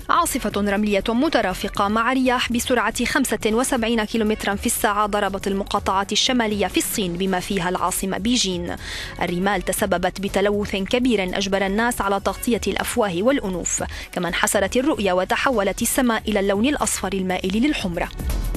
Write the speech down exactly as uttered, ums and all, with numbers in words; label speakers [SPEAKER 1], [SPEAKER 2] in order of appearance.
[SPEAKER 1] عاصفة رملية مترافقة مع رياح بسرعة خمسة وسبعين كيلومترا في الساعة ضربت المقاطعات الشمالية في الصين بما فيها العاصمة بيجين. الرمال تسببت بتلوث كبير أجبر الناس على تغطية الأفواه والأنوف، كما انحسرت الرؤية وتحولت السماء إلى اللون الأصفر المائل للحمرة.